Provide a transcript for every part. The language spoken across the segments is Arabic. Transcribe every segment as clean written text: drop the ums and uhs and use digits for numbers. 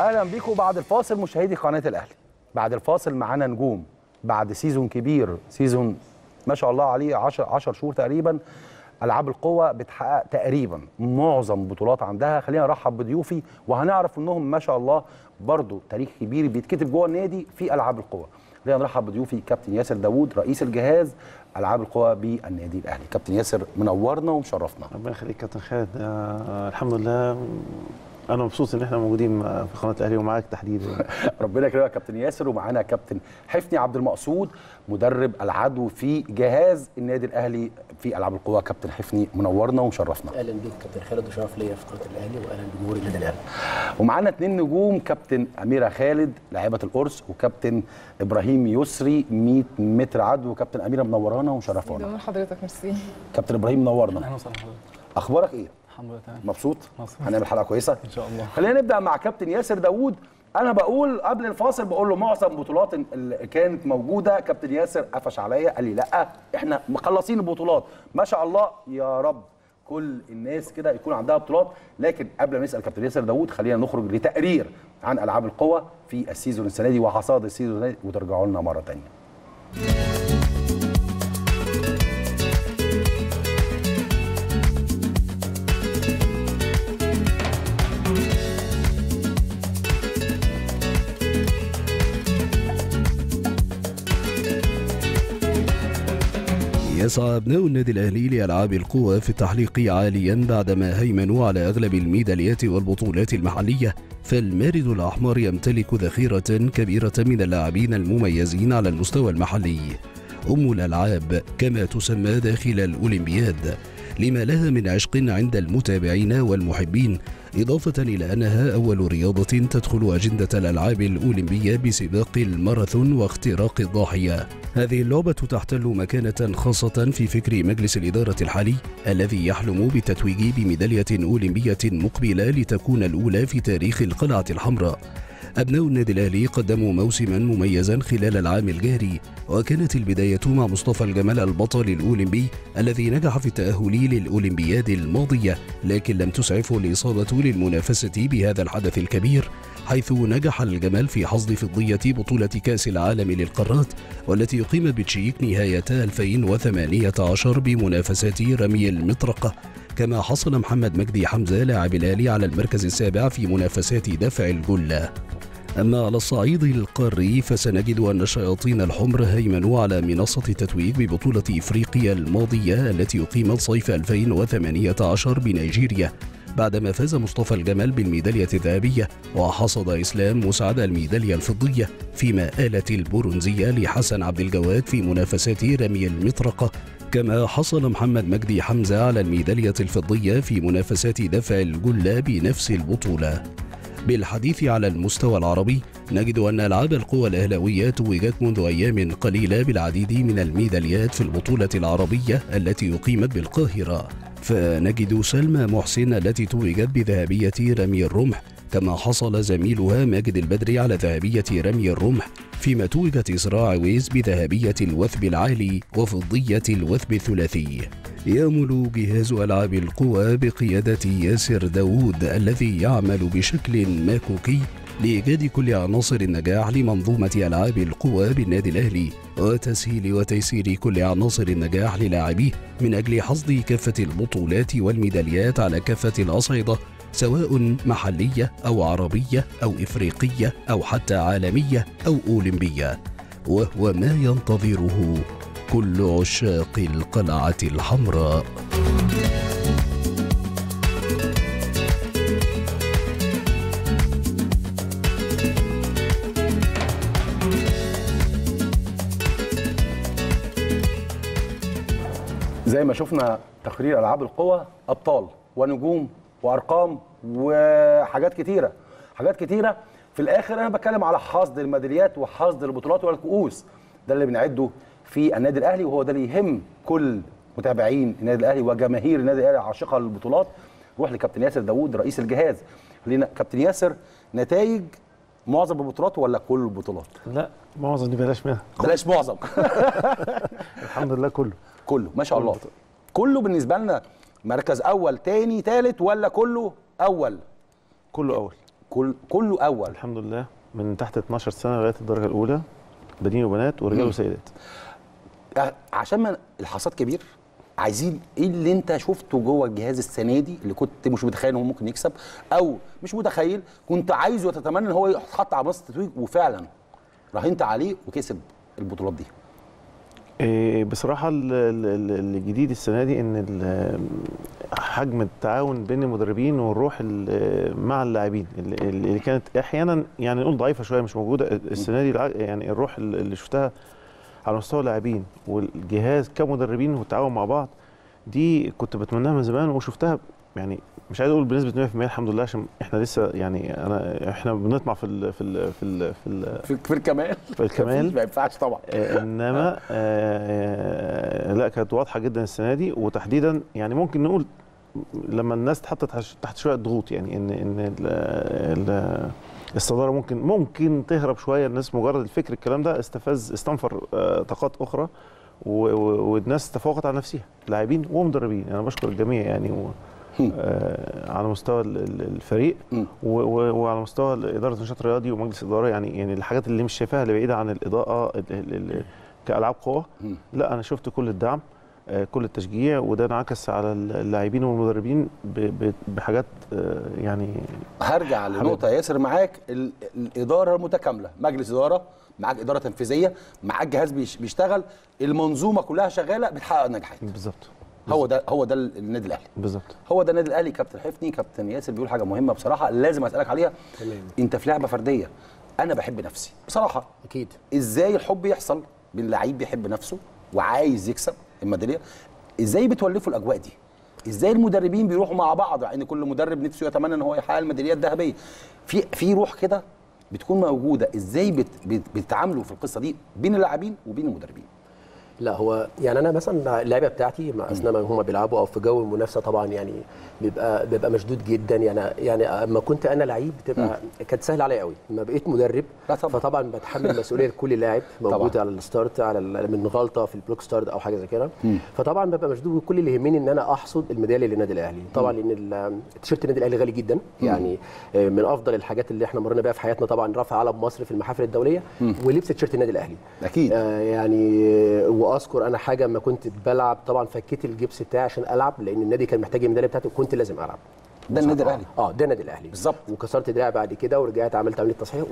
واهلا بيكم بعد الفاصل مشاهدي قناه الاهلي. بعد الفاصل معانا نجوم بعد سيزون كبير، سيزون ما شاء الله عليه 10 شهور تقريبا. العاب القوى بتحقق تقريبا معظم بطولات عندها. خلينا نرحب بضيوفي وهنعرف انهم ما شاء الله برضو تاريخ كبير بيتكتب جوه النادي في العاب القوى. خلينا نرحب بضيوفي كابتن ياسر داوود رئيس الجهاز العاب القوى بالنادي الاهلي. كابتن ياسر منورنا ومشرفنا. ربنا يخليك كابتن خالد. الحمد لله انا مبسوط ان احنا موجودين في قناه الاهلي ومعاك تحديدا. ربنا يكرمك يا كابتن ياسر. ومعانا كابتن حفني عبد المقصود مدرب العدو في جهاز النادي الاهلي في العاب القوى. كابتن حفني منورنا ومشرفنا. اهلا بيك كابتن خالد وشرف ليا في قناه الاهلي واهلا بجمهور النادي الاهلي. ومعانا 2 نجوم، كابتن اميره خالد لاعبه القرص وكابتن ابراهيم يسري 100 متر عدو. كابتن اميره منورانا ومشرفانا. من حضرتك ميرسي. كابتن ابراهيم منورنا. اهلا وسهلا حضرتك. اخبارك ايه؟ الحمد لله تمام. مبسوط؟ هنعمل حلقه كويسه ان شاء الله. خلينا نبدا مع كابتن ياسر داوود. انا بقول قبل الفاصل بقول له معظم بطولات اللي كانت موجوده كابتن ياسر قفش عليا قال لي لا احنا مخلصين البطولات ما شاء الله يا رب كل الناس كده يكون عندها بطولات. لكن قبل ما نسال كابتن ياسر داوود خلينا نخرج لتقرير عن العاب القوى في السيزون السنه دي وحصاد السيزون السنه دي وترجعوا لنا مره ثانيه. يسعى أبناء النادي الأهلي لألعاب القوى في التحليق عاليا بعدما هيمنوا على أغلب الميداليات والبطولات المحلية. فالمارد الأحمر يمتلك ذخيرة كبيرة من اللاعبين المميزين على المستوى المحلي. أم الألعاب كما تسمى داخل الأولمبياد لما لها من عشق عند المتابعين والمحبين، إضافة إلى أنها أول رياضة تدخل أجندة الألعاب الأولمبية بسباق الماراثون واختراق الضاحية. هذه اللعبة تحتل مكانة خاصة في فكر مجلس الإدارة الحالي الذي يحلم بالتتويج بميدالية أولمبية مقبلة لتكون الأولى في تاريخ القلعة الحمراء. أبناء النادي الأهلي قدموا موسما مميزا خلال العام الجاري، وكانت البداية مع مصطفى الجمال البطل الأولمبي الذي نجح في التأهل للأولمبياد الماضية، لكن لم تسعفه الإصابة للمنافسة بهذا الحدث الكبير، حيث نجح الجمال في حصد فضية بطولة كأس العالم للقارات والتي أقيمت بتشيك نهاية 2018 بمنافسات رمي المطرقة. كما حصل محمد مجدي حمزة لاعب الأهلي على المركز السابع في منافسات دفع الجلة. أما على الصعيد القاري فسنجد أن الشياطين الحمر هيمنوا على منصة التتويج ببطولة إفريقيا الماضية التي أقيمت صيف 2018 بنيجيريا، بعدما فاز مصطفى الجمال بالميدالية الذهبية وحصد إسلام مسعد الميدالية الفضية، فيما آلت البرونزية لحسن عبد الجواد في منافسات رمي المطرقة. كما حصل محمد مجدي حمزة على الميدالية الفضية في منافسات دفع الجلة بنفس البطولة. بالحديث على المستوى العربي نجد أن ألعاب القوى الأهلاوية توجت منذ أيام قليلة بالعديد من الميداليات في البطولة العربية التي أقيمت بالقاهرة، فنجد سلمى محسن التي توجت بذهبية رمي الرمح، كما حصل زميلها ماجد البدري على ذهبية رمي الرمح، فيما توجت إسراء عويس بذهبية الوثب العالي وفضية الوثب الثلاثي. يأمل جهاز ألعاب القوى بقيادة ياسر داوود الذي يعمل بشكل ماكوكي لإيجاد كل عناصر النجاح لمنظومة ألعاب القوى بالنادي الأهلي وتسهيل وتيسير كل عناصر النجاح للاعبيه من أجل حصد كافة البطولات والميداليات على كافة الأصعدة، سواء محلية أو عربية أو إفريقية أو حتى عالمية أو أولمبية، وهو ما ينتظره كل عشاق القلعة الحمراء. زي ما شفنا تقرير العاب القوى، ابطال ونجوم وارقام وحاجات كتيره في الاخر انا بتكلم على حصد الميداليات وحصد البطولات والكؤوس. ده اللي بنعده في النادي الاهلي وهو ده اللي يهم كل متابعين النادي الاهلي وجماهير النادي الاهلي عاشقه للبطولات. نروح لكابتن ياسر داوود رئيس الجهاز. خلينا كابتن ياسر، نتائج معظم البطولات ولا كل البطولات؟ لا معظم دي بلاش منها. بلاش معظم. الحمد لله كله ما شاء الله. كله بالنسبه لنا مركز اول تاني تالت ولا كله اول؟ كله اول. كله اول. الحمد لله من تحت 12 سنه لغايه الدرجه الاولى، بنين وبنات ورجال وسيدات. عشان ما الحصاد كبير، عايزين ايه اللي انت شفته جوه الجهاز السنه دي اللي كنت مش متخيل ان هو ممكن يكسب، او مش متخيل كنت عايزه وتتمنى ان هو يتحط على منصه التتويج وفعلا راهنت عليه وكسب البطولات دي؟ بصراحه الجديد السنه دي ان حجم التعاون بين المدربين والروح مع اللاعبين اللي كانت احيانا يعني نقول ضعيفه شويه مش موجوده السنه دي. يعني الروح اللي شفتها على مستوى اللاعبين والجهاز كمدربين والتعاون مع بعض دي كنت بتمناها من زمان وشفتها. يعني مش عايز اقول بنسبه 100% الحمد لله عشان احنا لسه يعني احنا بنطمع في الكمال في الكمال ما ينفعش طبعا. انما لا كانت واضحه جدا السنه دي، وتحديدا يعني ممكن نقول لما الناس اتحطت تحت شويه ضغوط، يعني ان الصداره ممكن تهرب شويه. الناس مجرد الفكر الكلام ده استنفر طاقات اخرى والناس تفوقت على نفسها، لاعبين ومدربين. انا بشكر الجميع يعني على مستوى الفريق وعلى مستوى اداره النشاط الرياضي ومجلس الاداره. يعني الحاجات اللي مش شايفاها اللي بعيده عن الاضاءه كالعاب قوه، لا انا شفت كل الدعم كل التشجيع، وده انعكس على اللاعبين والمدربين بحاجات يعني. هرجع لنقطه ياسر معاك، الاداره المتكامله، مجلس اداره معاك، اداره تنفيذيه معاك، جهاز بيشتغل، المنظومه كلها شغاله بتحقق نجاحات. بالظبط. هو ده النادي الاهلي. بالظبط. هو ده النادي الاهلي. كابتن حفني، كابتن ياسر بيقول حاجه مهمه بصراحه لازم اسالك عليها. انت في لعبه فرديه، انا بحب نفسي بصراحه. اكيد. ازاي الحب يحصل بين لعيب بيحب نفسه وعايز يكسب الميداليه؟ ازاي بتولفوا الاجواء دي؟ ازاي المدربين بيروحوا مع بعض؟ يعني كل مدرب نفسه يتمنى ان هو يحقق الميداليات الذهبيه. في روح كده بتكون موجوده. ازاي بتتعاملوا في القصه دي بين اللاعبين وبين المدربين؟ لا هو يعني انا مثلا اللعيبه بتاعتي مع اثناء ما هم بيلعبوا او في جو المنافسه طبعا يعني بيبقى مشدود جدا. يعني اما كنت انا لعيب بتبقى كانت سهله عليا قوي. لما بقيت مدرب فطبعا بتحمل مسؤوليه لكل لاعب موجود على الستارت، على من غلطه في البلوك ستارت او حاجه زي كده. فطبعا ببقى مشدود، وكل اللي يهمني ان انا احصد الميداليه للنادي الاهلي طبعا، لان التيشيرت النادي الاهلي غالي جدا. يعني من افضل الحاجات اللي احنا مرينا بيها في حياتنا طبعا رفع علم مصر في المحافل الدوليه ولبس تيشيرت النادي الاهلي اكيد. يعني واذكر انا حاجه لما كنت بلعب طبعا فكيت الجبس بتاعي عشان العب، لان النادي كان محتاج الميداليه بتاعتي وكنت لازم العب. ده النادي الاهلي. ده النادي الاهلي بالظبط. وكسرت دراعي بعد كده ورجعت عملت عمليه تصحيح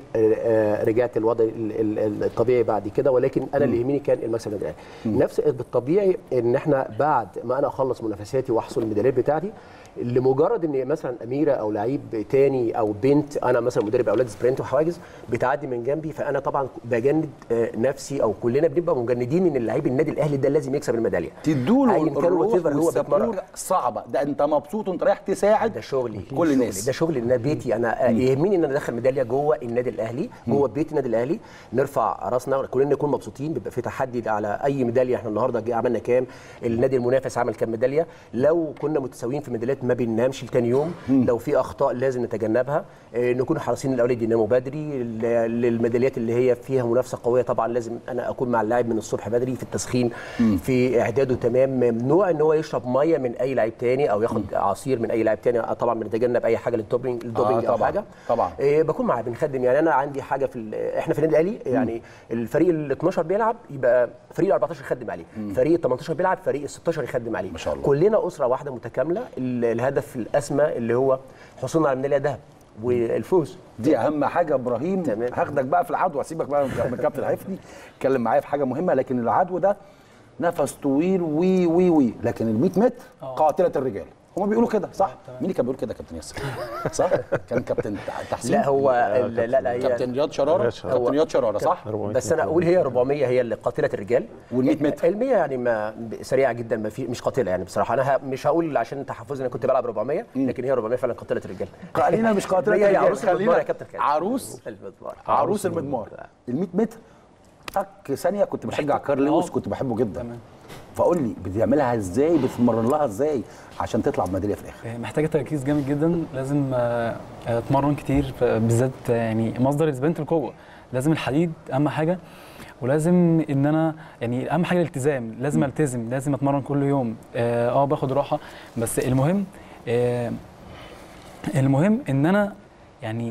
ورجعت الوضع الطبيعي بعد كده، ولكن انا اللي يهمني كان المكسب النادي الاهلي. نفس بالطبيعي ان احنا بعد ما انا اخلص منافساتي واحصل الميداليات بتاعتي، لمجرد ان مثلا اميره او لعيب تاني او بنت، انا مثلا مدرب اولاد سبرنت وحواجز بتعدي من جنبي، فانا طبعا بجند نفسي او كلنا بنبقى مجندين ان اللعيب النادي الاهلي ده لازم يكسب الميداليه. تدوله الروح والسبور صعبه، ده انت مبسوط وانت رايح تساعد. ده شغلي كل الناس، ده شغلي. ان بيتي انا يهمني ان انا ادخل ميداليه جوه النادي الاهلي، جوه بيت النادي الاهلي، نرفع راسنا كلنا نكون مبسوطين. بيبقى في تحدي على اي ميداليه. احنا النهارده عملنا كام؟ النادي المنافس عمل كام ميداليه؟ لو كنا متساويين في الميداليات ما بننامش لتاني يوم. لو في اخطاء لازم نتجنبها، نكون حريصين الاولاد يناموا بدري. للميداليات اللي هي فيها منافسه قويه طبعا لازم انا اكون مع اللاعب من الصبح بدري في التسخين، في اعداده تمام. ممنوع ان هو يشرب ميه من اي لاعب تاني او ياخد عصير من اي لاعب تاني. طبعا بنتجنب اي حاجه للدوبينج او حاجه طبعا. بكون معاه بنخدم. يعني انا عندي حاجه احنا في النادي الاهلي يعني الفريق ال 12 بيلعب يبقى فريق ال 14 يخدم عليه، فريق ال 18 بيلعب فريق ال 16 يخدم عليه. ما شاء الله. كلنا اسره واحده متكامله. الهدف الاسمى اللي هو حصولنا على ميداليه ذهب والفوز. دي اهم حاجه. ابراهيم هاخدك بقى في العدو، هسيبك بقى من كابتن حفني اتكلم معايا في حاجه مهمه. لكن العدو ده نفس طويل وي لكن ال 100 متر قاتله الرجال، هم بيقولوا كده صح؟ مين اللي كان بيقول كده؟ كابتن ياسر صح؟ كان كابتن تحسين؟ لا هو لا هي كابتن رياض شراره. كابتن رياض شراره صح؟ بس انا اقول هي 400 هي اللي قاتله الرجال، وال100 متر ال 100 يعني ما سريعه جدا، ما في مش قاتله يعني بصراحه. انا مش هقول عشان تحفظي انا كنت بلعب 400 لكن هي 400 فعلا قاتله الرجال. خلينا مش قاتله الرجال، عروس المضمار يا كابتن خالد. عروس المضمار. ال100 متر تك ثانيه. كنت بشجع كارل لويس، كنت بحبه جدا. فقول لي بتعملها ازاي؟ بتتمرن لها ازاي عشان تطلع بميداليه في الاخر؟ محتاجه تركيز جامد جدا، لازم اتمرن كتير، بالذات يعني مصدر سبرنت القوه لازم الحديد اهم حاجه، ولازم ان انا يعني اهم حاجه الالتزام. لازم التزم، لازم اتمرن كل يوم. باخد راحه، بس المهم ان انا يعني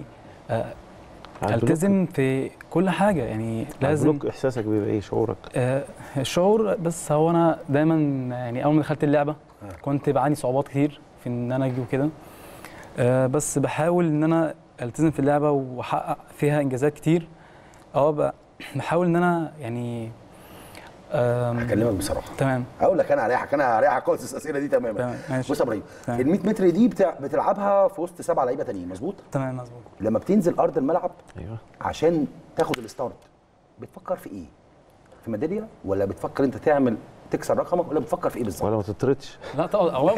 التزم في كل حاجه، يعني لازم. احساسك بيبقى ايه؟ شعورك؟ الشعور، بس هو انا دايما يعني اول ما دخلت اللعبه كنت بعاني صعوبات كتير في ان انا اجي وكده، بس بحاول ان انا التزم في اللعبه واحقق فيها انجازات كتير. بحاول ان انا يعني هكلمك بصراحه. تمام. اقول لك انا هريحك خالص الاسئله دي تماما. تمام ماشي. بص يا ابراهيم، ال 100 متر دي بتلعبها في وسط 7 لعيبه تانيين، مظبوط؟ تمام مظبوط. لما بتنزل ارض الملعب ايوه عشان تاخد الستارت، بتفكر في ايه؟ في ميداليه، ولا بتفكر انت تكسر رقمك، ولا بتفكر في ايه بالظبط؟ ولا ما تطردش؟ لا طبعا اولا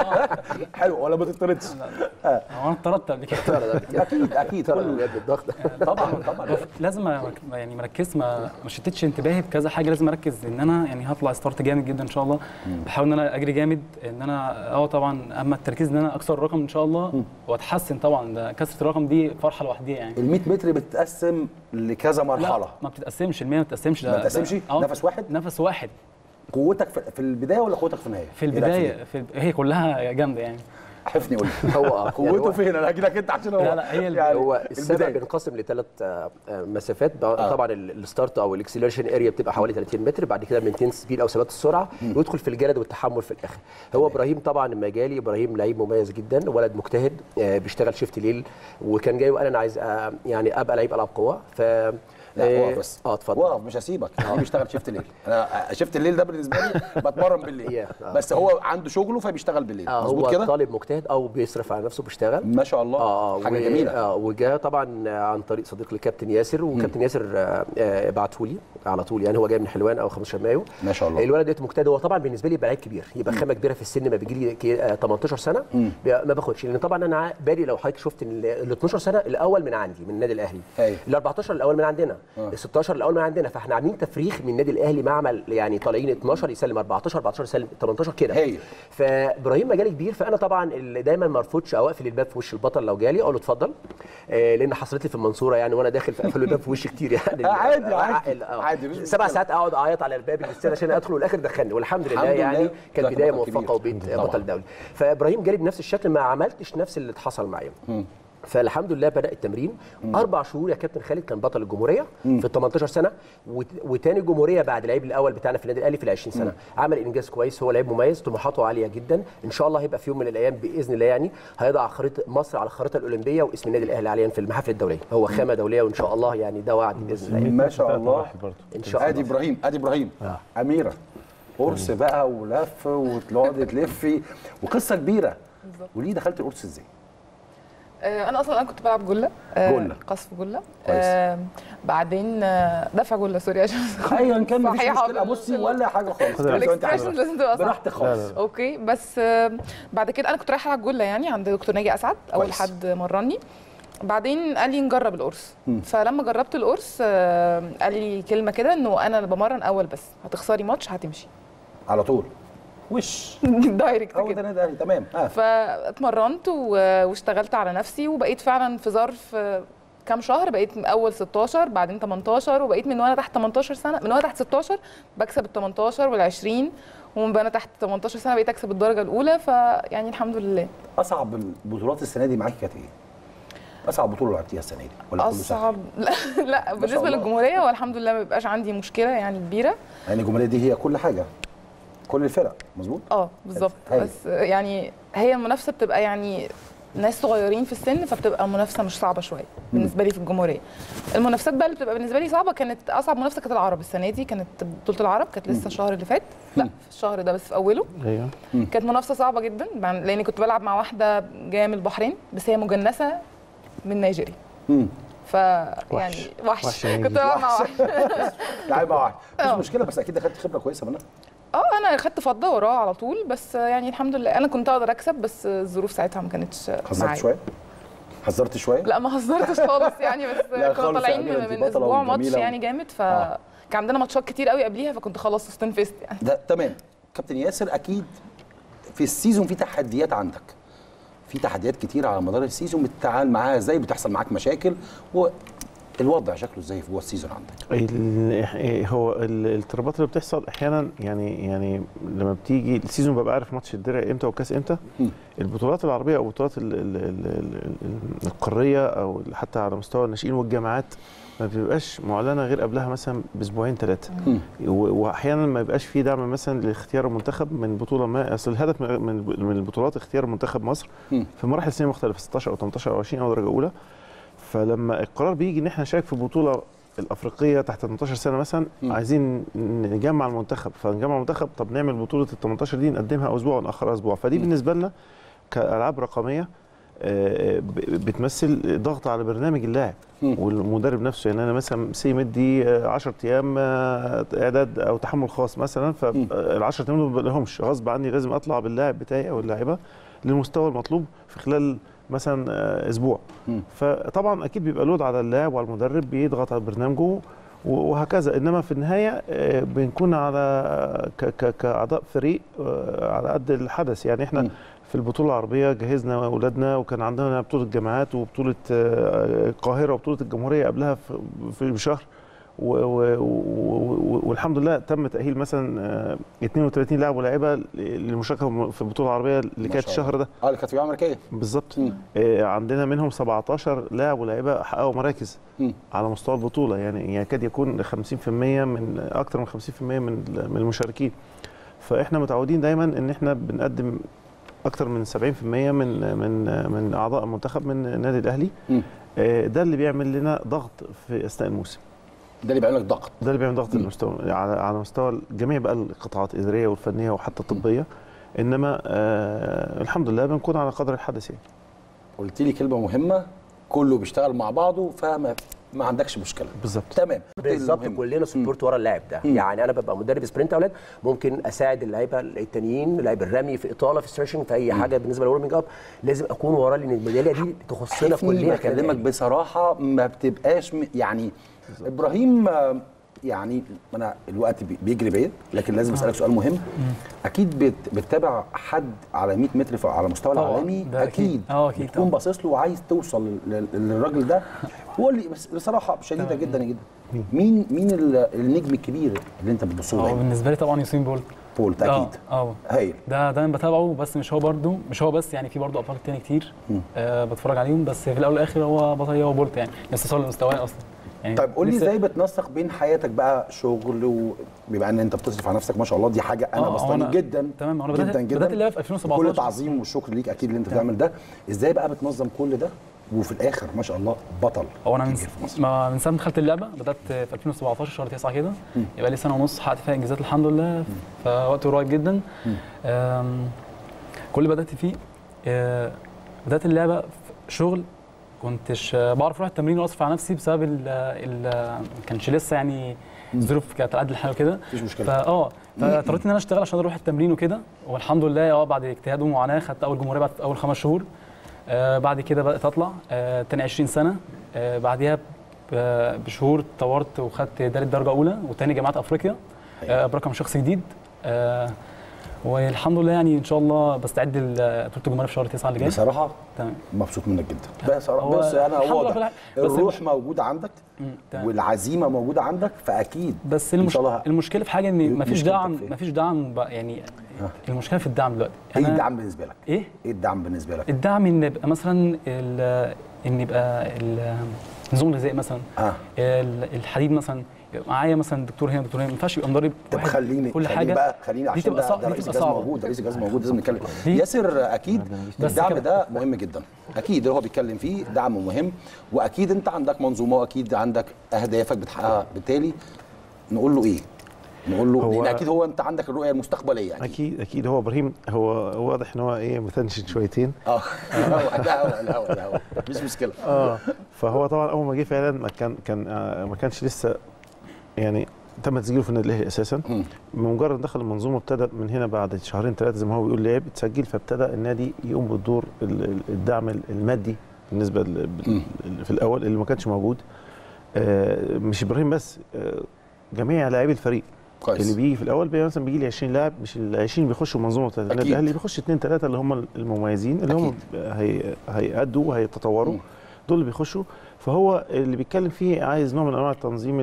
حلو، ولا ما تطردش؟ هو انا اتطردت قبل كده. اكيد بالضغط. طبعا. لازم يعني مركز، ما شتتش انتباهي بكذا حاجه، لازم اركز ان انا يعني هطلع ستارت جامد جدا ان شاء الله. بحاول ان انا اجري جامد، ان انا طبعا اما التركيز ان انا اكسر الرقم ان شاء الله واتحسن. طبعا ده كسره الرقم دي فرحه لوحديها يعني. ال 100 متر بتتقسم لكذا مرحله؟ لا ما بتتقسمش، ال 100 ما بتتقسمش. ما بتتقسمش؟ نفس واحد؟ نفس واحد. قوتك في البدايه ولا قوتك في النهايه؟ في البدايه هي كلها جامده يعني. حفني قول لي هو قوته فين؟ انا هاجي لك انت عشان لا هي يعني هو السباق بينقسم لثلاث مسافات. طبعا الستارت او الاكسلريشن اريا بتبقى حوالي 30 متر، بعد كده مينتين سبيد او ثبات السرعه، ويدخل في الجلد والتحمل في الاخر. هو ابراهيم طبعا لما جالي، ابراهيم لعيب مميز جدا، ولد مجتهد، بيشتغل شيفت ليل، وكان جاي وقال انا عايز يعني ابقى لعيب العاب قوه. ف لا وقف بس. اتفضل. وقف، مش هسيبك. هو بيشتغل شيفت ليل. انا شيفت الليل ده بالنسبه لي بتمرن بالليل. بس هو عنده شغله فبيشتغل بالليل. مظبوط كده؟ هو طالب مجتهد او بيصرف على نفسه بيشتغل. ما شاء الله. حاجه جميله. وجاء طبعا عن طريق صديق لكابتن ياسر، وكابتن ياسر بعته لي على طول، يعني هو جاي من حلوان او 15 مايو. ما شاء الله. الولد ده مجتهد. هو طبعا بالنسبه لي يبقى لعيب كبير، يبقى خامه كبيره في السن. ما بيجي لي 18 سنه ما باخدش، لان طبعا انا بالي لو حضرتك شفت ال 12 سنه الاول من عندي من النادي الاهلي، ال 14 الاول من عندنا، ال 16 الاول من عندنا، فاحنا عاملين تفريخ من النادي الاهلي معمل، يعني طالعين 12 يسلم 14 14 يسلم 18 كده. فابراهيم مجالي كبير، فانا طبعا اللي دايما ما ارفضش او اقفل الباب في وش البطل لو جالي اقول له اتفضل، لان حصلت لي في المنصوره يعني وانا داخل في قفل الباب في وشي كتير يعني. عادي 7 ساعات اقعد اعيط على الباب الاستاد عشان ادخل، والاخر دخلني، والحمد لله يعني كان بدايه موفقه وبيت بطل دولي. فابراهيم جالي بنفس الشكل، ما عملتش نفس اللي اتحصل معايا. فالحمد لله بدا التمرين. 4 شهور يا كابتن خالد كان بطل الجمهوريه في ال 18 سنه، وتاني جمهوريه بعد اللعيب الاول بتاعنا في النادي الاهلي في ال 20 سنه. عمل انجاز كويس، هو لعيب مميز، طموحاته عاليه جدا. ان شاء الله هيبقى في يوم من الايام باذن الله يعني هيضع خريطه مصر على الخريطه الاولمبيه واسم النادي الاهلي عليا في المحافل الدوليه. هو خامه دوليه وان شاء الله يعني ده وعد باذن الله. ما شاء الله. ان شاء الله. ادي ابراهيم اميره قرص بقى ولف وتقعدي تلفي وقصه كبيره. وليه دخلت القرص ازاي؟ انا اصلا كنت بلعب جله. قصف جله. بعدين دفع جله، سوري عشان ايا كان مفيش مشكله. بصي ولا حاجه خالص، الاكسبريشن لازم تبقى صح براحتك خالص. اوكي. بس بعد كده انا كنت رايحه على الجله يعني عند دكتور ناجي اسعد، اول حد مرني. بعدين قال لي نجرب القرص. فلما جربت القرص قال لي كلمه كده انه انا اللي بمرن اول، بس هتخسري ماتش هتمشي على طول وش دايركت كده. ده نادي تمام. فاتمرنت واشتغلت على نفسي، وبقيت فعلا في ظرف كام شهر بقيت اول 16، بعدين 18، وبقيت من وانا تحت 18 سنه، من وانا تحت 16 بكسب ال 18 وال 20، ومن وانا تحت 18 سنه بقيت اكسب الدرجه الاولى. فيعني الحمد لله. اصعب البطولات السنه دي معاكي كانت ايه؟ اصعب بطوله لعبتيها السنه دي ولا كله سهل؟ اصعب لا بالنسبه للجمهوريه والحمد لله ما بيبقاش عندي مشكله يعني كبيره. يعني الجمهوريه دي هي كل حاجه، كل الفرق، مظبوط؟ بالظبط. بس يعني هي المنافسه بتبقى يعني ناس صغيرين في السن، فبتبقى منافسه مش صعبه شويه بالنسبه لي في الجمهورية. المنافسات بقى اللي بتبقى بالنسبه لي صعبه، كانت اصعب منافسه كانت العرب السنه دي، كانت بطوله العرب، كانت لسه الشهر اللي فات، لا في الشهر ده بس في اوله. ايوه كانت منافسه صعبه جدا، لاني كنت بلعب مع واحده جايه من البحرين، بس هي مجنسه من نيجيريا. ف يعني وحش كنت بلعب مع واحد لعب مع واحد مش مشكله، بس اكيد اخدت خبره كويسه منها. انا خدت فضه وراه على طول، بس يعني الحمد لله انا كنت اقدر اكسب، بس الظروف ساعتها ما كانتش معايا. حذرت شويه؟ لا ما حذرتش خالص يعني، بس كنا طالعين من اسبوع ماتش يعني جامد، فكان عندنا ماتشات كتير قوي قبليها، فكنت خلاص استنفذت يعني. ده تمام. كابتن ياسر، اكيد في السيزون في تحديات عندك، في تحديات كتير على مدار السيزون، بتتعامل معاها ازاي؟ بتحصل معاك مشاكل الوضع شكله ازاي في جوه السيزون عندك؟ هو الاضطرابات اللي بتحصل احيانا يعني لما بتيجي السيزون ببقى عارف ماتش الدرع امتى وكاس امتى. البطولات العربيه او البطولات القاريه او حتى على مستوى الناشئين والجامعات ما بيبقاش معلنه غير قبلها مثلا باسبوعين 3. واحيانا ما بيبقاش في دعم مثلا لاختيار المنتخب من بطوله ما. اصل الهدف من البطولات اختيار منتخب مصر في مراحل سنيه مختلفه 16 او 18 او 20 او درجه اولى. فلما القرار بيجي ان احنا نشارك في البطوله الافريقيه تحت 18 سنه مثلا، عايزين نجمع المنتخب، فنجمع المنتخب طب نعمل بطوله ال 18 دي نقدمها اسبوع ونأخرها اسبوع. فدي بالنسبه لنا كالعاب رقميه بتمثل ضغط على برنامج اللاعب والمدرب نفسه. يعني انا مثلا مدي 10 ايام اعداد او تحمل خاص مثلا، فال 10 ايام ما بلاقيهمش، غصب عني لازم اطلع باللاعب بتاعي او اللاعبه للمستوى المطلوب في خلال مثلا اسبوع. فطبعا اكيد بيبقى لود على اللاعب وعلى المدرب، بيضغط على برنامجه وهكذا. انما في النهايه بنكون على كاعضاء فريق على قد الحدث. يعني احنا في البطوله العربيه جهزنا اولادنا، وكان عندنا بطوله جامعات وبطوله القاهره وبطوله الجمهوريه قبلها في شهر، والحمد لله تم تاهيل مثلا 32 لاعب ولاعيبه للمشاركه في البطوله العربيه اللي كانت الشهر ده. اللي كانت في الجامعه الامريكيه بالظبط. عندنا منهم 17 لاعب ولاعيبه حققوا مراكز على مستوى البطوله، يعني يكاد يكون 50% من اكثر من 50% من المشاركين. فاحنا متعودين دايما ان احنا بنقدم اكثر من 70% من اعضاء المنتخب من النادي الاهلي. ده اللي بيعمل لنا ضغط في اثناء الموسم. ده اللي بيعمل لك ضغط. ده اللي بيعمل ضغط المستوى على مستوى جميع بقى القطاعات الاداريه والفنيه وحتى الطبيه. انما الحمد لله بنكون على قدر الحدث. يعني قلت لي كلمه مهمه، كله بيشتغل مع بعضه فما عندكش مشكله. بالظبط تمام بالظبط. كلنا سبورت ورا اللاعب ده. يعني انا ببقى مدرب سبرنت اولاد، ممكن اساعد اللعيبه التانيين، لاعب الرمي في اطاله في ستريشنج في اي حاجه بالنسبه للورمنج اب، لازم اكون وراه لان الميداليه دي تخصنا كلنا. بكلمك بصراحه ما بتبقاش يعني ابراهيم، يعني انا الوقت بيجري بيا، لكن لازم اسالك سؤال مهم. اكيد بتتابع حد على 100 متر على مستوى العالمي، اكيد بتكون باصص له وعايز توصل للراجل ده. قول لي بس بصراحه شديده جدا جدا، مين النجم الكبير اللي انت بتبص له؟ بالنسبه لي طبعا يوسين بولت. اكيد هايل. ده انا بتابعه، بس مش هو بس، يعني في برضه ابطال تاني كتير بتفرج عليهم، بس في الاول والاخر هو بطل، هو بولت. يعني نفسي اوصل لمستواه اصلا. يعني طيب قول لي ازاي بتنسق بين حياتك بقى شغل وبما ان انت بتصرف على نفسك ما شاء الله، دي حاجه انا بسطاني جدا. تمام. انا بدات اللعبه في 2017. كل تعظيم والشكر ليك اكيد اللي انت بتعمل ده. ازاي بقى بتنظم كل ده وفي الاخر ما شاء الله بطل؟ هو انا من ساعه ما دخلت اللعبه بدات في 2017 شهر 9 كده، يبقى لي سنه ونص حققت فيها انجازات الحمد لله في وقت قريب جدا. كل اللي بدات فيه بدات اللعبه في شغل، كنتش بعرف اروح التمرين واصرف على نفسي بسبب ما كانش لسه يعني الظروف كانت على قد الحال وكده. مفيش مشكله. فاضطريت ان انا اشتغل عشان اروح التمرين وكده، والحمد لله بعد اجتهاد ومعاناه خدت اول جمهوريه بعد اول 5 شهور. بعد كده بدات اطلع تاني 20 سنه. بعديها بشهور اتطورت وخدت ثالث درجه اولى وتاني جامعات افريقيا برقم شخص جديد. والحمد لله يعني ان شاء الله بستعد لبطوله الجمهوريه في شهر 9 اللي جاي. بصراحه تمام، مبسوط منك جدا بصراحه. بس انا واضح الروح موجوده عندك والعزيمه موجوده عندك، فاكيد بس المشكله في حاجه ان مفيش دعم يعني المشكله في الدعم دلوقتي. ايه الدعم بالنسبه لك؟ ايه الدعم بالنسبه لك؟ الدعم ان يبقى مثلا ان يبقى النظام الغذائي مثلا الحديد مثلا معايا مثلا دكتور هنا دكتور هنا، ما ينفعش يبقى مدرب طب خليني عشان ده رئيس الجهاز موجود، رئيس الجهاز موجود، لازم نتكلم. ياسر اكيد الدعم ده مهم جدا، اكيد اللي هو بيتكلم فيه دعم مهم، واكيد انت عندك منظومه واكيد عندك اهدافك بتحققها، بالتالي نقول له ايه؟ نقول له لان اكيد هو انت عندك الرؤيه المستقبليه يعني. اكيد هو ابراهيم هو واضح ان هو متنشن شويتين. الهوا مش مشكله. فهو طبعا اول ما جه فعلا ما كانش لسه يعني تم تسجيله في النادي الاهلي اساسا. بمجرد دخل المنظومه ابتدى من هنا بعد شهرين 3 زي ما هو بيقول لعب اتسجل، فابتدى النادي يقوم بالدور الدعم المادي بالنسبه في الاول اللي ما كانش موجود. مش ابراهيم بس، جميع لاعبي الفريق كويس. اللي بيجي في الاول مثلا بيجي لي 20 لاعب، مش ال 20 بيخشوا منظومه بتاعت النادي الاهلي، بيخش 2 3 اللي هم المميزين اللي هم هيأدوا وهيتطوروا. دول اللي بيخشوا. فهو اللي بيتكلم فيه عايز نوع من انواع التنظيم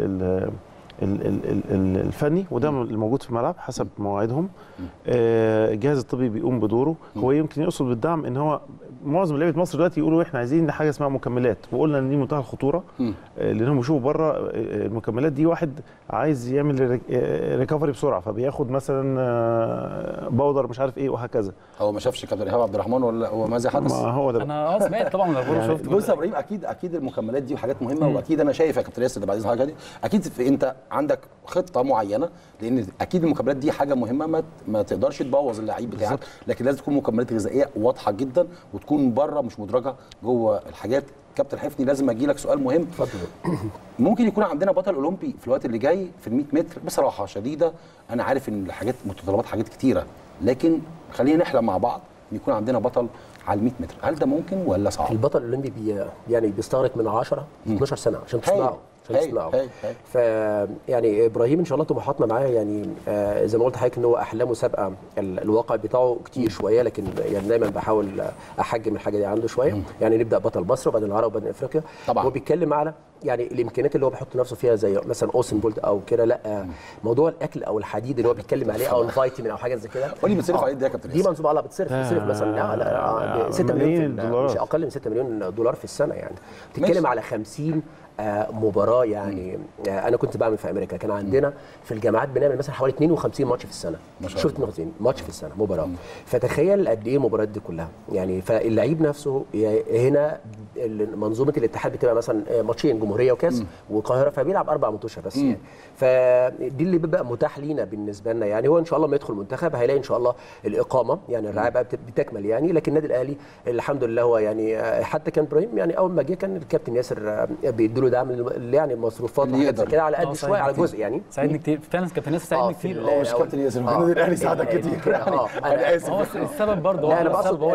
الفني، وده الموجود في الملعب حسب مواعيدهم. الجهاز الطبي بيقوم بدوره. هو يمكن يقصد بالدعم ان هو معظم لعيبه مصر دلوقتي يقولوا احنا عايزين حاجه اسمها مكملات، وقلنا ان دي منتهى الخطوره لانهم بيشوفوا بره المكملات دي واحد عايز يعمل ريكفري بسرعه فبياخد مثلا باودر مش عارف ايه وهكذا. هو ما شافش كابتن ايهاب عبد الرحمن ولا هو ماذا حدث؟ ما هو ده انا سمعت طبعا الاخبار وشفت. بص يا ابراهيم، اكيد المكملات دي حاجات مهمه، واكيد انا شايف يا كابتن ياسر اللي بعد اذن حضرتك دي اكيد انت عندك خطه معينه، لان اكيد المكملات دي حاجه مهمه ما تقدرش تبوظ اللعيب بتاعك، لكن لازم تكون مكملات غذائيه واضحه جدا وتكون بره مش مدرجه جوه الحاجات. كابتن حفني لازم اجي لك سؤال مهم. اتفضل. ممكن يكون عندنا بطل اولمبي في الوقت اللي جاي في ال 100 متر؟ بصراحه شديده انا عارف ان الحاجات متطلبات حاجات كتيره، لكن خلينا نحلم مع بعض ان يكون عندنا بطل على ال 100 متر. هل ده ممكن ولا صعب؟ البطل الاولمبي يعني بيستغرق من 10 12 سنه عشان تصنعه. ف يعني ابراهيم ان شاء الله طموحاتنا معاه يعني زي ما قلت لحضرتك ان هو احلامه سابقه الواقع بتاعه كتير شويه، لكن يعني دايما بحاول احجم الحاجه دي عنده شويه. يعني نبدا بطل مصر وبعدين العرب وبعدين افريقيا. طبعا هو بيتكلم على يعني الامكانيات اللي هو بيحط نفسه فيها زي مثلا اوسن بولت او كده. لا موضوع الاكل او الحديد اللي هو بيتكلم عليه او الفيتامين او حاجه زي كده. قول لي بتصرف عليه ده يا كابتن؟ دي منظومه على بتصرف مثلا لا 6 مليون مش اقل من 6 مليون دولار في السنه. يعني بتتكلم على 50 مباراه. يعني انا كنت بعمل في امريكا، كان عندنا في الجامعات بنعمل مثلا حوالي 52 ماتش في السنه. شفت 52 ماتش في السنه مباراه. فتخيل قد ايه المباريات دي كلها. يعني فاللعيب نفسه هنا منظومه الاتحاد بتبقى مثلا ماتشين جمهوريه وكاس والقاهره، فبيلعب 4 ماتشات بس. يعني فدي اللي بيبقى متاح لينا بالنسبه لنا. يعني هو ان شاء الله ما يدخل المنتخب هيلاقي ان شاء الله الاقامه، يعني الرعايه بتكمل يعني. لكن النادي الاهلي الحمد لله هو يعني حتى كان ابراهيم يعني اول ما جه كان الكابتن ياسر بيديله دعم يعني المصروفات وحاجات كده على قد شويه على جزء يعني. ساعدني كتير فعلا كابتن ياسر ساعدني كتير. مش كابتن ياسر، النادي الاهلي ساعدك كتير يعني. انا اسف. هو السبب برضه. لا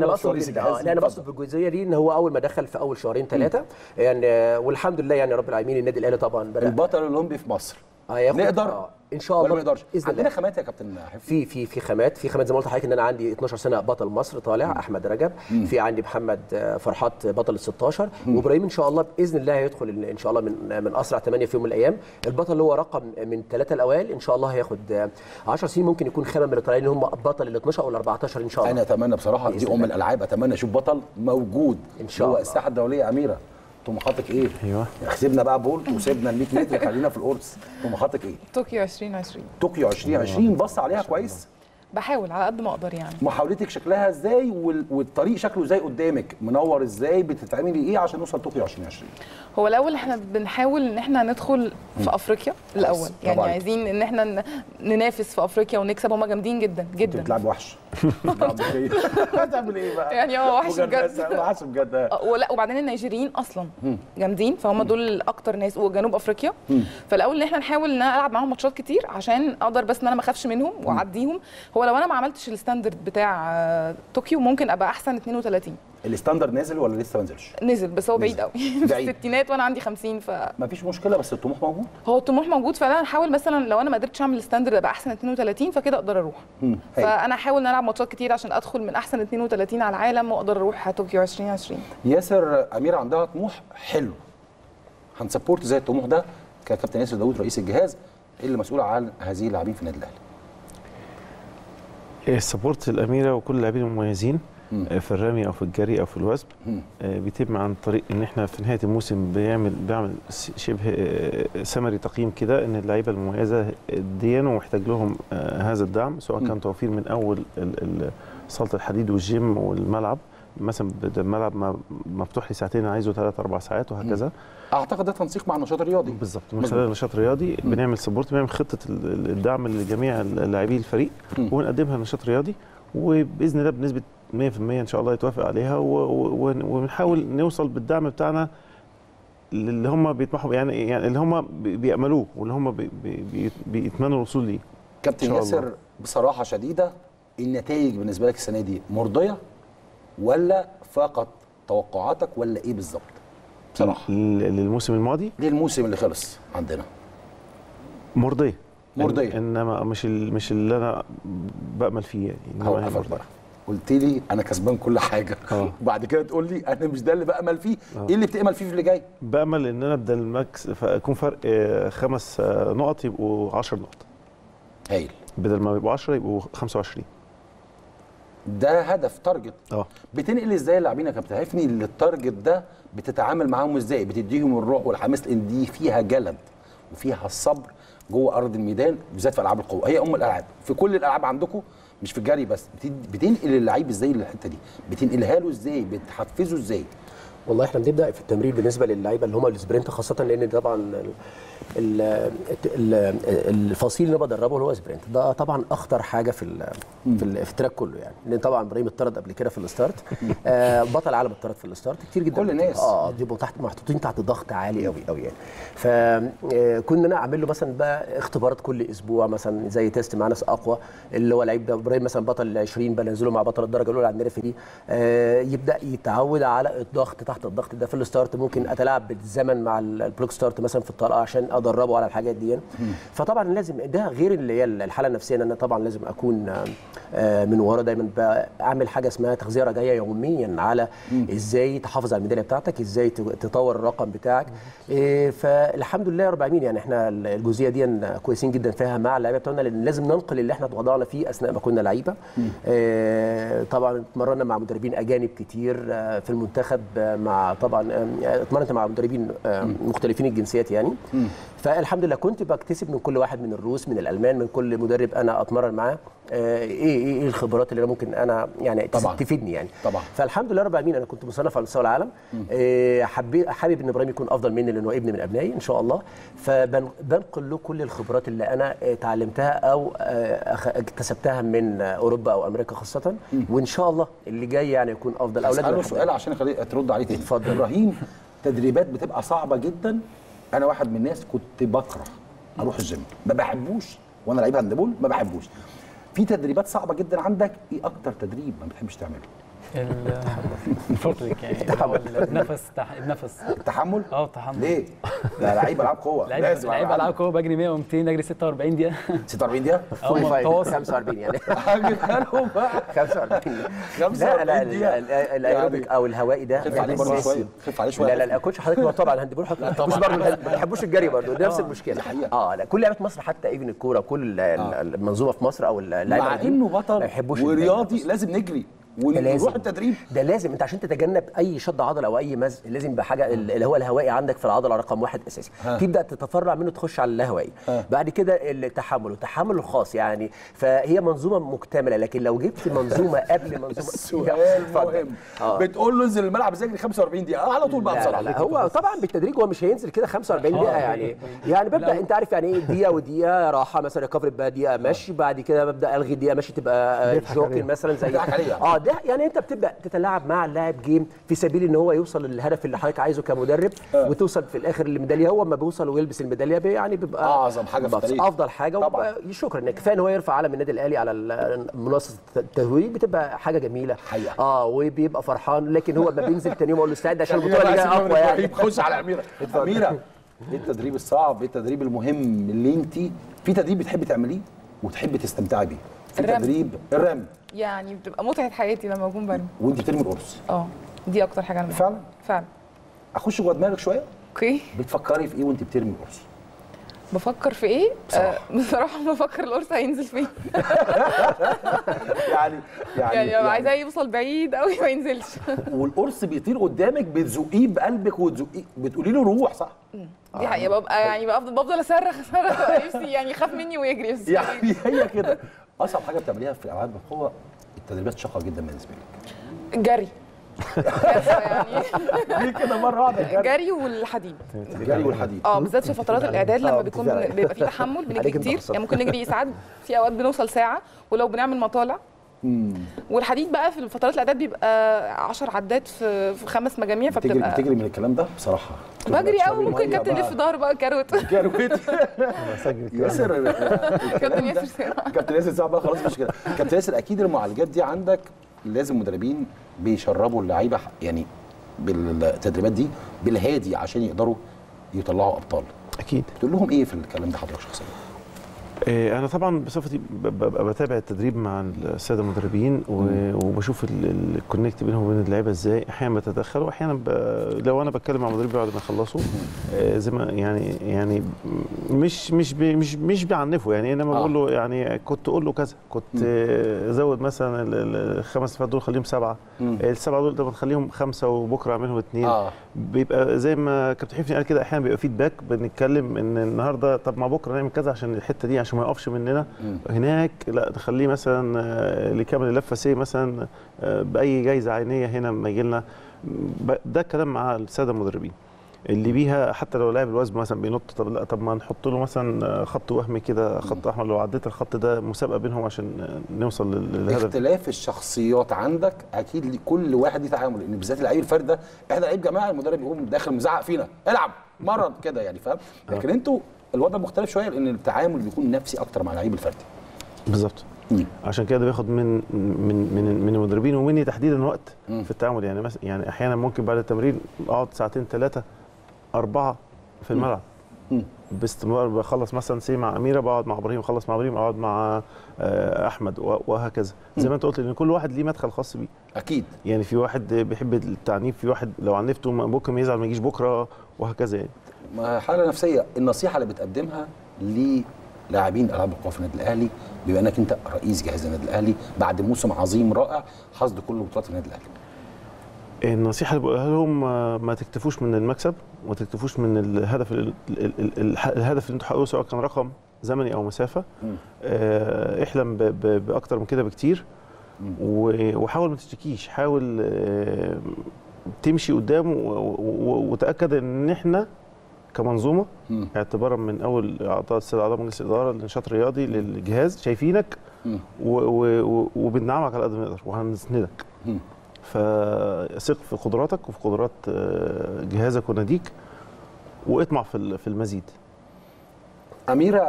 انا بقصد في الجزئيه دي ان هو اول ما دخل في اول شهرين ثلاثه يعني والحمد لله يعني رب العالمين النادي الاهلي طبعا بدأ البطل الاولمبي في مصر نقدر ان شاء الله. ما نقدرش عندنا خامات يا كابتن حفني؟ في خامات زي ما قلت لحضرتك ان انا عندي 12 سنه بطل مصر طالع احمد رجب. في عندي محمد فرحات بطل ال 16 وابراهيم ان شاء الله باذن الله هيدخل ان شاء الله من اسرع 8 في يوم من الايام. البطل اللي هو رقم من 3 الاوائل ان شاء الله هياخد 10 سنين، ممكن يكون خامه من الطالعين اللي هم بطل ال 12 او ال 14 ان شاء الله. انا اتمنى بصراحه دي الالعاب، اتمنى اشوف بطل موجود ان شاء الله. الساحه الدوليه. اميره طموحاتك ايه؟ ايوه سيبنا بقى بولت وسيبنا ال 100 متر، خلينا في القرص. طموحاتك ايه؟ طوكيو 2020. طوكيو 2020 بص عليها كويس؟ بحاول على قد ما اقدر يعني. محاولتك شكلها ازاي والطريق شكله ازاي قدامك؟ منور ازاي؟ بتتعملي ايه عشان نوصل طوكيو 2020؟ هو الاول احنا بنحاول ان احنا ندخل في افريقيا الاول، يعني عايزين ان احنا ننافس في افريقيا ونكسب. هم جامدين جدا جدا. بتلعب وحش. هتعمل ايه بقى؟ يعني وحش بجد. وحش بجد. ولا وبعدين النيجيريين اصلا جامدين، فهم دول اكتر ناس، وجنوب افريقيا. فالاول ان احنا نحاول ان انا العب معاهم ماتشات كتير عشان اقدر بس ان انا ما اخافش منهم واعديهم. هو لو انا ما عملتش الستاندرد بتاع طوكيو ممكن ابقى احسن 32. الستاندرد نازل ولا لسه ما نزلش؟ نزل بس هو بعيد قوي. في الستينات وانا عندي 50 مفيش مشكله، بس الطموح موجود. هو الطموح موجود، فانا هحاول مثلا لو انا ما قدرتش اعمل الستاندرد ابقى احسن 32 فكده اقدر اروح. فانا هحاول ان العب ماتشات كتير عشان ادخل من احسن 32 على العالم واقدر اروح طوكيو 2020. ياسر اميره عندها طموح حلو، هنسبورت زي الطموح ده ككابتن ياسر داوود رئيس الجهاز اللي مسؤول عن هذه اللاعبين في النادي الاهلي. السبورت الاميره وكل اللاعبين المميزين في الرمي او في الجري او في الوثب بيتم عن طريق ان احنا في نهايه الموسم بيعمل شبه سمري تقييم كده ان اللعيبه المميزه ديانوا ومحتاج لهم هذا الدعم، سواء كان توفير من اول صاله الحديد والجيم والملعب. مثلا الملعب مفتوح لي ساعتين عايزه 3-4 ساعات وهكذا. اعتقد ده تنسيق مع النشاط الرياضي. بالظبط، من خلال النشاط الرياضي بنعمل سبورت، بنعمل خطه الدعم لجميع لاعبي الفريق وبنقدمها للنشاط الرياضي، وباذن الله بنسبه 100% ان شاء الله يتوافق عليها، وبنحاول نوصل بالدعم بتاعنا اللي هم بيطمحوا يعني اللي هم بيأملوه واللي هم بيتمنوا الوصول ليه. كابتن ياسر بصراحه شديده، النتائج بالنسبه لك السنه دي مرضيه ولا فقط توقعاتك ولا ايه بالظبط؟ بصراحه للموسم الماضي، للموسم اللي خلص عندنا مرضيه انما مش اللي انا بأمل فيه يعني. هوقفك بقى قلت لي انا كسبان كل حاجه وبعد كده تقول لي انا مش ده اللي بامل فيه. ايه اللي بتامل فيه في اللي جاي؟ بامل ان انا ابدا الماكس يكون فرق 5 نقط يبقوا 10 نقط. هايل. بدل ما يبقوا 10 يبقوا 25. ده هدف تارجت. بتنقل ازاي اللاعبين يا كابتن هيفني للتارجت ده؟ بتتعامل معاهم ازاي؟ بتديهم الروح والحماس لان دي فيها جلد وفيها الصبر جوه ارض الميدان بالذات في العاب القوه، هي ام الالعاب في كل الالعاب عندكم مش في الجري بس. بتنقل اللعيب ازاي للحته دي؟ بتنقلها له ازاي؟ بتحفزه ازاي؟ والله احنا بنبدا في التمرين بالنسبه للعيبه اللي هم السبرنت خاصه، لان طبعا الفصيل اللي انا بدربه اللي هو سبرنت ده طبعا اخطر حاجه في التراك كله يعني، لان طبعا ابراهيم اتطرد قبل كده في الستارت. بطل عالم اتطرد في الستارت كتير جدا. كل الناس بيبقوا محطوطين تحت ضغط عالي قوي قوي يعني. فكنا انا اعمل له مثلا بقى اختبارات كل اسبوع مثلا زي تيست مع ناس اقوى، اللي هو لعيب ده ابراهيم مثلا بطل 20 بنزله مع بطل الدرجه الاولى عندنا في دي، يبدا يتعود على الضغط تحت الضغط ده في الستارت. ممكن اتلاعب بالزمن مع البلوك ستارت مثلا في الطلقه عشان ادربه على الحاجات دي. فطبعا لازم ده غير اللي هي الحاله النفسيه، ان انا طبعا لازم اكون من ورا دايما بعمل حاجه اسمها تغذيه رجعيه يوميا على ازاي تحافظ على الميداليه بتاعتك، ازاي تطور الرقم بتاعك. فالحمد لله رب العالمين يعني احنا الجزئيه دي كويسين جدا فيها مع اللعيبه بتوعنا، لان لازم ننقل اللي احنا اتوضعنا فيه اثناء ما كنا لعيبه. طبعا اتمرنا مع مدربين اجانب كتير في المنتخب، مع طبعا اتمرنت مع مدربين مختلفين الجنسيات يعني. فالحمد لله كنت بكتسب من كل واحد، من الروس من الالمان، من كل مدرب انا اتمرن معاه ايه الخبرات اللي انا ممكن انا يعني تفيدني يعني. طبعا. فالحمد لله رب العالمين انا كنت مصنف على مستوى العالم. حابب ان ابراهيم يكون افضل مني لانه ابن من ابنائي ان شاء الله. فبنقل له كل الخبرات اللي انا اتعلمتها او اكتسبتها من اوروبا او امريكا خاصه، وان شاء الله اللي جاي يعني يكون افضل. اولادنا سؤال عشان ترد عليه تاني. اتفضل. ابراهيم تدريبات بتبقى صعبه جدا. انا واحد من الناس كنت بكره اروح الجيم، ما بحبوش وانا لعيب هاندبول ما بحبوش. في تدريبات صعبه جدا عندك، ايه اكتر تدريب ما بتحبش تعمله؟ الفوتلك يعني النفس التحمل. التحمل. ليه؟ ده لعيب العاب قوه. لعيب العاب قوه بجري 100 و200 اجري 46 دقيقه. 46 دقيقه؟ 45 يعني. هجيبها لهم بقى 45. 45 دقيقه. الايروبيك او الهوائي ده خف عليه برضه شويه، خف عليه شويه. لا كوتش حضرتك طبعا الهاندبول طبعا ما بتحبوش الجري برضه، نفس المشكله. لا كل لعيبه مصر حتى ايفن الكوره كل المنظومه في مصر او اللعيبه مع انه بطل ورياضي لازم نجري ونروح التدريب. ده لازم انت عشان تتجنب اي شد عضله او اي مزق لازم بحاجه اللي هو الهوائي عندك في العضله رقم 1 اساسي. تبدا تتفرع منه تخش على اللاهوائي. بعد كده التحمل الخاص يعني. فهي منظومه مكتمله، لكن لو جبت منظومه قبل منظومه سؤال مهم. بتقول له انزل الملعب ازاي 45 دقيقه على طول بقى بصراحه. لا هو طبعا بالتدريج هو مش هينزل كده 45 دقيقه يعني ببدا انت عارف يعني ايه دقيقه ودقيقه راحه مثلا ريكفري بقى دقيقه ماشي، بعد كده ببدا الغي دقيقه ماشي تبقى جوكين مثلا زي ده يعني انت بتبدا تتلاعب مع اللاعب جيم في سبيل ان هو يوصل للهدف اللي حضرتك عايزه كمدرب وتوصل في الاخر للميداليه. هو لما بيوصل ويلبس الميداليه يعني بيبقى اعظم حاجه في التاريخ، افضل حاجه. شكرا كفايه ان هو يرفع علم النادي الاهلي على منصه التتويج، بتبقى حاجه جميله وبيبقى فرحان. لكن هو لما بينزل تاني يوم اقول له استعد عشان البطوله اللي جايه اقوى يعني. خش على اميره. اميره ايه التدريب الصعب، ايه التدريب المهم اللي انت في تدريب بتحبي تعمليه وتحبي تستمتعي بيه؟ في تدريب الرمي يعني بتبقى متعه حياتي لما اكون برمي وانت بترمي القرص. دي اكتر حاجه انا فعلا اخش جوه دماغك شويه. اوكي. بتفكري في ايه وانت بترمي القرص؟ بفكر في ايه؟ بصراحه بفكر القرص هينزل فين. يعني عايزاه يوصل بعيد قوي ما ينزلش. والقرص بيطير قدامك بتزقيه بقلبك وتزقيه بتقولي له روح صح؟ دي حقيقه. ببقى يعني بفضل اصرخ نفسي يعني يخاف مني ويجري. يعني هي كده. اصعب حاجه بتعمليها في الالعاب القوه التدريبات شاقه جدا بالنسبه لك. الجري يعني ليه كده مره واحده؟ الجري والحديد. الجري والحديد بالذات في فترات الاعداد لما بيبقى في تحمل بنجري كتير يعني ممكن نجري ساعات، في اوقات بنوصل ساعه ولو بنعمل مطالع. والحديد بقى في فترات الاعداد بيبقى 10 عدات في 5 مجاميع. فبتبقى بتجري من الكلام ده بصراحه. بجري قوي ممكن كابتن يلف ظهره بقى كاروت ياسر. كابتن ياسر كابتن ياسر صعب بقى خلاص مش كده. كابتن ياسر اكيد المعالجات دي عندك لازم مدربين بيشربوا اللعيبه يعني بالتدريبات دي بالهادي عشان يقدروا يطلعوا ابطال. اكيد. تقول لهم ايه في الكلام ده حضرتك شخصيا؟ انا طبعا بصفتي ببقى بتابع التدريب مع الساده المدربين وبشوف الكونكت بينهم وبين اللعيبه ازاي. احيانا بتدخل واحيانا لو انا بتكلم مع مدربي بعد ما يخلصوا زي ما يعني مش بعنفه يعني. انما بقول له يعني كنت اقول له كذا، كنت زود مثلا الخمس صفات دول خليهم 7، السبعه دول طب نخليهم 5 وبكره اعملهم 2. بيبقى زي ما كابتن حفني قال كده، احيانا بيبقى فيدباك بنتكلم ان النهارده طب ما بكره نعمل كذا عشان الحته دي عشان ما يقفش مننا هناك، لا نخليه مثلا لكامل اللفه سي مثلا باي جايزه عينيه هنا لما يجي لنا. ده كلام مع الساده المدربين اللي بيها حتى لو لاعب الوزن مثلا بينط، طب لا طب ما نحط له مثلا خط وهمي كده، خط احمر لو عديت الخط ده مسابقه بينهم عشان نوصل للهدف. اختلاف الشخصيات عندك اكيد كل واحد ليه تعامل، لان بالذات اللعيب الفرد ده احنا لعيب جماعي المدرب يقوم داخل مزعق فينا العب مرن كده يعني فاهم، لكن انتوا الوضع مختلف شويه لان التعامل بيكون نفسي اكتر مع اللعيب الفردي. بالظبط. عشان كده بياخد من المدربين ومني تحديدا وقت في التعامل. يعني مثلا يعني احيانا ممكن بعد التمرين اقعد ساعتين 3 4 في الملعب باستمرار، بخلص مثلا سي مع اميره بقعد مع ابراهيم، اخلص مع ابراهيم اقعد مع احمد وهكذا. زي ما انت قلت لان كل واحد ليه مدخل خاص بيه. اكيد يعني في واحد بيحب التعنيف، في واحد لو عنفته ممكن يزعل ما يجيش بكره وهكذا يعني. حاله نفسيه. النصيحه اللي بتقدمها لاعبين العاب القوى في النادي الاهلي بما انك انت رئيس جهاز النادي الاهلي بعد موسم عظيم رائع حصد كل بطولات النادي الاهلي. النصيحه اللي بقولها لهم ما تكتفوش من المكسب وما تكتفوش من الهدف الهدف اللي انتوا حققوه سواء كان رقم زمني او مسافه. احلم باكتر من كده بكتير وحاول ما تشتكيش، حاول تمشي قدام وتاكد ان احنا كمنظومه اعتبارا من اول اعضاء السيد اعضاء مجلس الاداره للنشاط الرياضي للجهاز شايفينك وبندعمك على قد ما نقدر وهنسندك. فثق في قدراتك وفي قدرات جهازك وناديك واطمع في المزيد. اميره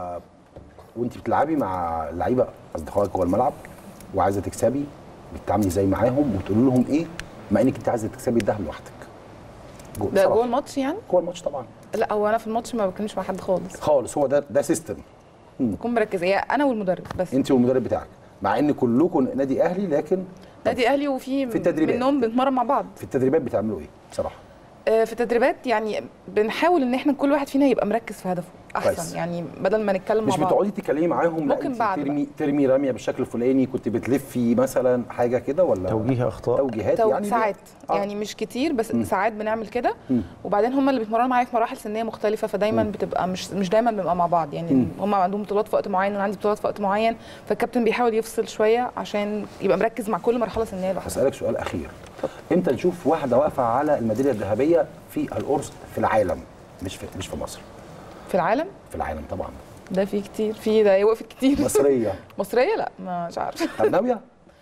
وانت بتلعبي مع لعيبه اصدقائك جوه الملعب وعايزه تكسبي بتتعاملي ازاي معاهم وتقولي لهم ايه مع انك انت عايزه تكسبي الذهب لوحدك؟ ده جوه الماتش يعني؟ جوه الماتش طبعا. لا هو انا في الماتش ما بتكلمش مع حد خالص هو ده سيستم بكون مركزه هي انا والمدرب بس. انت والمدرب بتاعك مع ان كلكم نادي اهلي لكن نادي اهلي وفي منهم بنتمرن مع بعض. في التدريبات بتعملوا ايه بصراحه؟ في التدريبات يعني بنحاول ان احنا كل واحد فينا يبقى مركز في هدفه احسن كويس. يعني بدل ما نتكلم مع بعض مش بتقعدي تتكلمي معاهم ممكن لا ترمي رميه بالشكل الفلاني كنت بتلفي مثلا حاجه كده ولا توجيه اخطاء توجيهات يعني ساعات يعني مش كتير بس ساعات بنعمل كده. وبعدين هم اللي بيتمرنوا معايا في مراحل سنيه مختلفه فدايما بتبقى مش دايما بنبقى مع بعض يعني. هم عندهم بطولات في وقت معين وانا عندي بطولات في وقت معين فالكابتن بيحاول يفصل شويه عشان يبقى مركز مع كل مرحله سنيه لوحدها. هسألك سؤال اخير، امتى نشوف واحده واقفه على الميداليه الذهبيه في القرص في العالم مش في مصر؟ في العالم؟ في العالم طبعا. ده في كتير، في ده وقفت كتير. مصريه لا مش عارفه. ناويه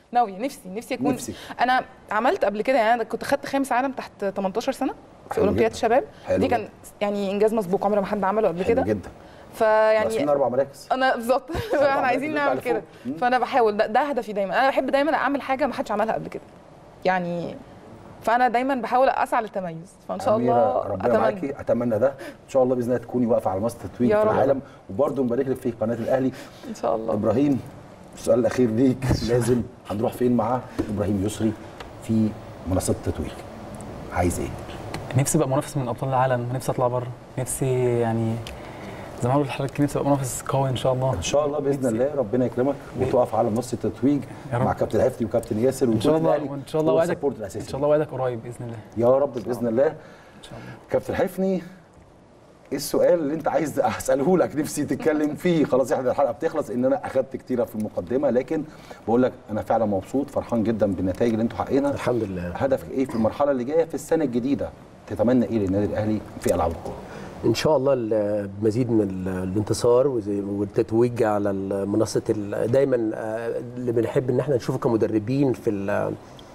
نفسي اكون انا عملت قبل كده يعني انا كنت خدت خامس عالم تحت 18 سنه في اولمبياد الشباب دي كان يعني انجاز مسبوق عمر ما حد عمله قبل كده جدا. فيعني 4 مراكز انا بالظبط احنا عايزين نعمل كده فانا بحاول ده هدفي دايما. انا بحب دايما اعمل حاجه ما حدش عملها قبل كده يعني فانا دايما بحاول اسعى للتميز فان شاء الله اتمنى ده ان شاء الله باذن الله تكوني واقفه على منصه التتويج في العالم وبرده نبارك لك في قناه الاهلي ان شاء الله. ابراهيم السؤال الاخير ليك لازم هنروح فين مع ابراهيم يسري في منصه التتويج؟ عايز ايه؟ نفسي ابقى منافس من ابطال العالم، نفسي اطلع بره، نفسي يعني زي ما قلت لحضرتك نفسي ابقى منافس قوي ان شاء الله. ان شاء الله باذن الله ربنا يكرمك وتقف على منصه التتويج مع كابتن حفني وكابتن ياسر ان شاء الله. وان شاء الله وعدك ان شاء الله وعدك قريب باذن الله يا رب باذن الله. ان شاء الله. كابتن حفني ايه السؤال اللي انت عايز اساله لك نفسي تتكلم فيه؟ خلاص احنا الحلقه بتخلص ان انا اخدت كتيره في المقدمه لكن بقول لك انا فعلا مبسوط فرحان جدا بالنتائج اللي انتوا حققينها. الحمد لله. هدفك ايه في المرحله اللي جايه في السنه الجديده؟ تتمنى ايه للنادي الاهلي في العاب القوه؟ ان شاء الله مزيد من الانتصار والتتويج على منصه دايما اللي بنحب ان احنا نشوفه كمدربين في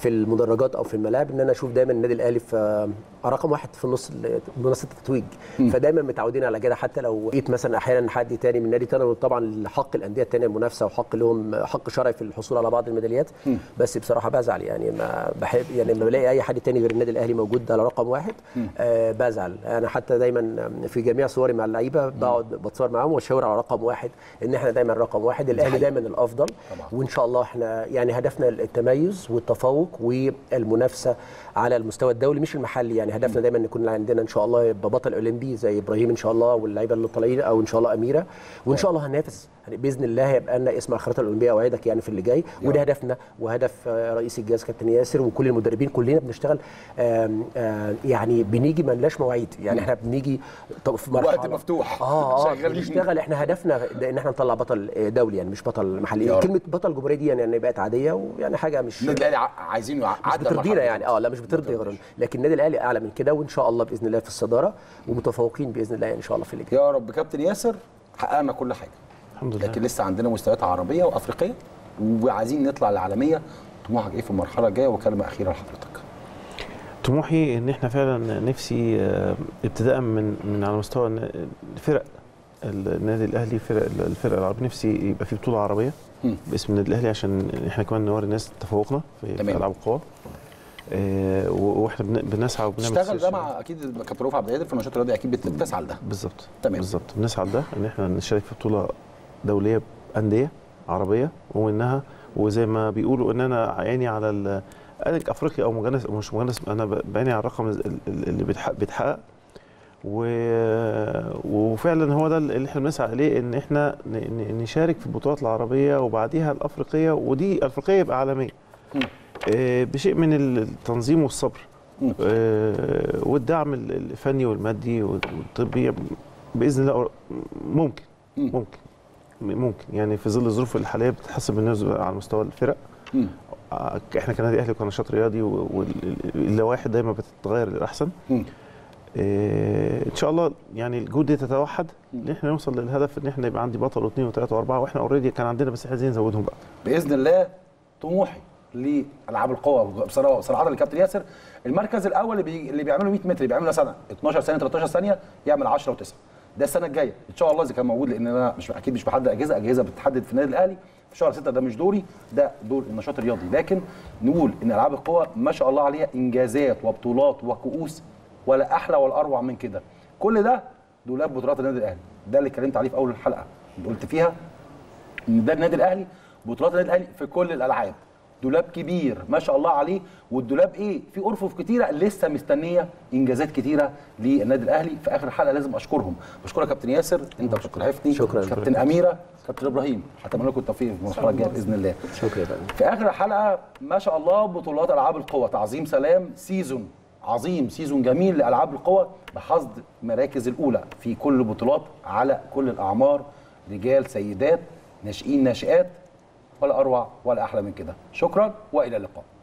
في المدرجات او في الملاعب ان انا اشوف دايما النادي الاهلي في رقم واحد في النص منصه التتويج. فدايما متعودين على كده، حتى لو لقيت مثلا احيانا حد تاني من نادي تاني، طبعا حق الانديه الثانيه المنافسه وحق لهم حق شرعي في الحصول على بعض الميداليات. بس بصراحه بزعل يعني، ما بحب يعني لما بلاقي اي حد تاني غير النادي الاهلي موجود على رقم واحد بزعل. انا حتى دايما في جميع صوري مع اللعيبه بقعد بتصور معاهم واشاور على رقم واحد، ان احنا دايما رقم واحد، الاهلي دايما الافضل طبعا. وان شاء الله احنا يعني هدفنا التميز والتفوق والمنافسه على المستوى الدولي مش المحلي. يعني هدفنا دايما ان يكون عندنا ان شاء الله يبقى بطل اولمبي زي ابراهيم ان شاء الله واللعيبه اللي طالعين، او ان شاء الله اميره، وان شاء الله هننافس يعني باذن الله هيبقى لنا اسم على الخريطه الاولمبيه اوعدك يعني في اللي جاي. وده هدفنا وهدف رئيس الجهاز كابتن ياسر وكل المدربين. كلنا بنشتغل يعني بنيجي ما لناش مواعيد، يعني احنا بنيجي في مرحله وقت مفتوح بنشتغل. احنا هدفنا ان احنا نطلع بطل دولي يعني مش بطل محلي. كلمه بطل جمهوريه دي يعني بقت عاديه ويعني حاجه مش النادي الاهلي عايزين مش بترضينا يعني لا مش بترضي غيرنا، لكن النادي الاهلي اعلى من كده، وان شاء الله باذن الله في الصداره ومتفوقين باذن الله ان شاء الله في اللي جاي. يا رب. كابتن ياسر حققنا كل حاجه الحمد لله، لكن لسه عندنا مستويات عربيه وافريقيه وعايزين نطلع للعالميه. طموحك ايه في المرحله الجايه؟ وكلمه اخيره لحضرتك. طموحي ان احنا فعلا نفسي ابتداء من على مستوى الفرق النادي الاهلي، الفرق العربيه، نفسي يبقى في بطوله عربيه باسم النادي الاهلي عشان احنا كمان نوري الناس تفوقنا في العاب القوى. واحنا بنسعى وبنعمل تشتغل ده مع اكيد كابتن رؤوف عبد القادر في النشاط الرياضي، اكيد بتسعى لده. بالظبط تمام بالظبط، بنسعى لده ان احنا نشارك في بطوله دوليه بانديه عربيه، ومنها وزي ما بيقولوا ان انا عيني على افريقيا او مجنس مش مجنس، انا بعيني على الرقم اللي بيتحقق وفعلا هو ده اللي احنا بنسعى اليه، ان احنا نشارك في البطولات العربيه وبعديها الافريقيه، ودي الافريقيه يبقى عالميه بشيء من التنظيم والصبر والدعم الفني والمادي والطبي باذن الله. ممكن يعني في ظل الظروف الحاليه بتتحسن بالنسبه على مستوى الفرق. احنا كنادي اهلي وكنشاط رياضي واللوائح دايما بتتغير للاحسن. ان شاء الله يعني الجهود دي تتوحد ان احنا نوصل للهدف ان احنا يبقى عندي بطل واثنين وثلاثه واربعه، واحنا اوريدي كان عندنا بس عايزين نزودهم بقى باذن الله. طموحي لالعاب القوى بصراحه للكابتن ياسر المركز الاول اللي بيعملوا 100 متر بيعملوا سنه 12 ثانيه 13 ثانيه يعمل 10 و9. ده السنه الجايه ان شاء الله اذا كان موجود، لان انا اكيد مش بحدد اجهزه بتحدد في النادي الاهلي في شهر 6. ده مش دوري، ده دور النشاط الرياضي. لكن نقول ان العاب القوى ما شاء الله عليها انجازات وبطولات وكؤوس، ولا احلى ولا اروع من كده. كل ده دولاب بطولات النادي الاهلي. ده اللي اتكلمت عليه في اول الحلقه، قلت فيها ان ده النادي الاهلي، بطولات النادي الاهلي في كل الالعاب. دولاب كبير ما شاء الله عليه، والدولاب ايه في ارفف كتيره لسه مستنيه انجازات كتيره للنادي الاهلي. في اخر الحلقه لازم اشكرهم. بشكرك كابتن ياسر انت وكابتن حفني، شكرا كابتن اميره، كابتن ابراهيم، هتمنى لكم التوفيق في المرحله الجايه باذن الله. شكرا. في اخر الحلقه ما شاء الله بطولات العاب القوى تعظيم سلام، سيزون عظيم، سيزون جميل لالعاب القوى بحصد المراكز الاولى في كل البطولات على كل الاعمار، رجال سيدات ناشئين ناشئات، ولا اروع ولا احلى من كده. شكرا والى اللقاء.